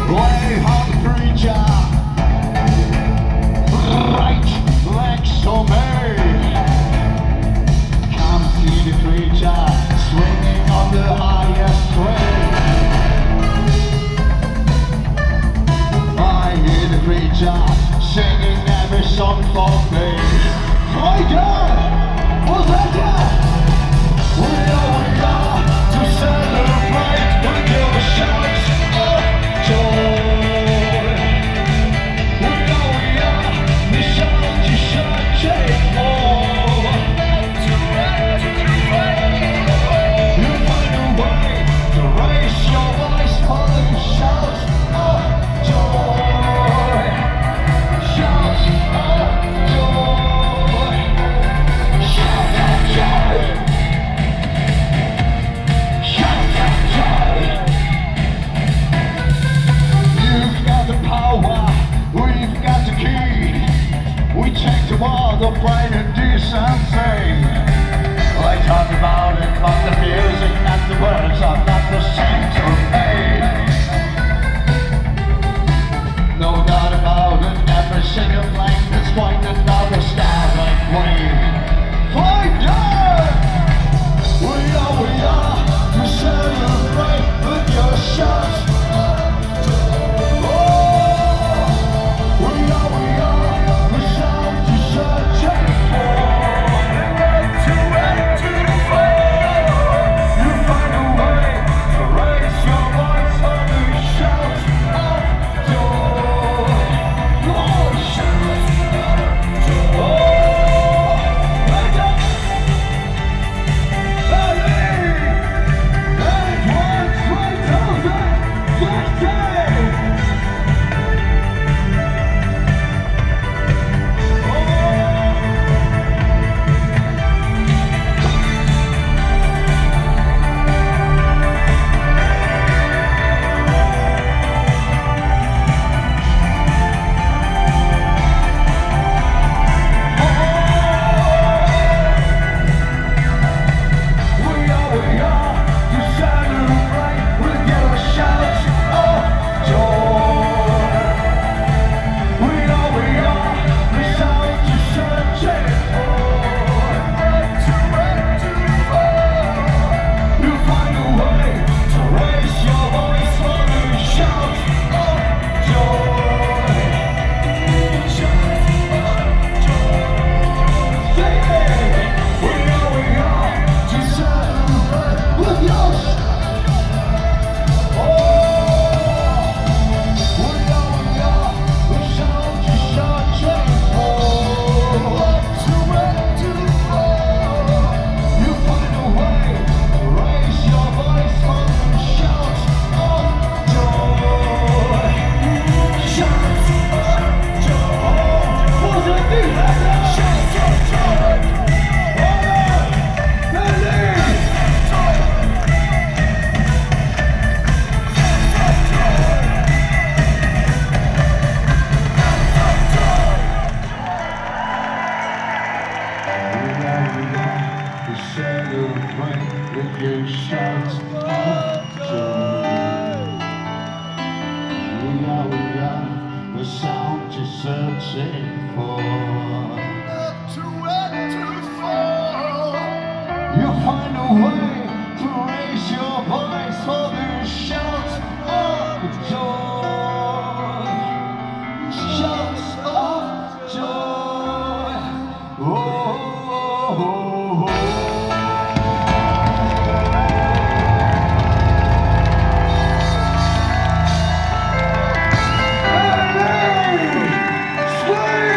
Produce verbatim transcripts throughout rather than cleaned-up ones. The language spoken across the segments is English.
Play hard preacher, right like so many. Come see the creature swinging on the highest string. I hear the creature singing every song for me. My God, was that that? We are, we are to celebrate with your shouts of joy. We are, we are the shout you should take more. You find a way to raise your voice for the shouts of joy. Shouts of joy. Shouts of joy. You've got the power, we've got the key. We take the world of right and decency. I talk about it, but the music and the words are not the same to me. No doubt about it, every single line that's pointed out the star like we find out. We are, we are to celebrate with your shouts. With your shouts of joy. We are, we are the sound you're searching for. Not too wet to fall. You'll find a way to raise your voice for the shouts of joy. Shouts of joy. Oh, oh, oh, oh. Swing!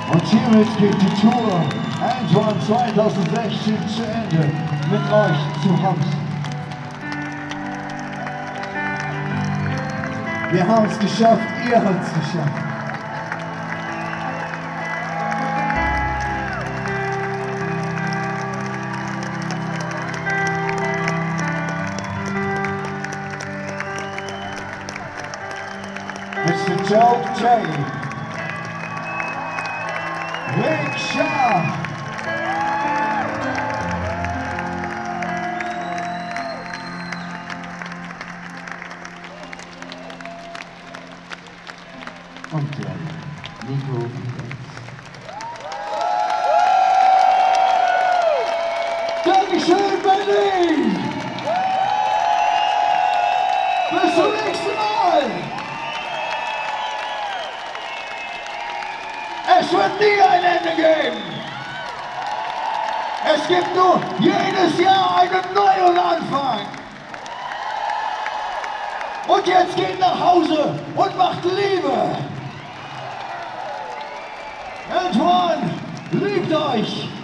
Und hiermit geht die Tour Antoine zweitausendsechzehn zu Ende mit euch zu Hause. Wir haben es geschafft, ihr habt es geschafft. Mister Joe J. Rick Shaw. Und der Nico Wiegels. Dankeschön, Berlin! Bis zum nächsten Mal! Es wird nie ein Ende geben! Es gibt nur jedes Jahr einen neuen Anfang! Und jetzt geht nach Hause und macht Liebe! Antoine liebt euch!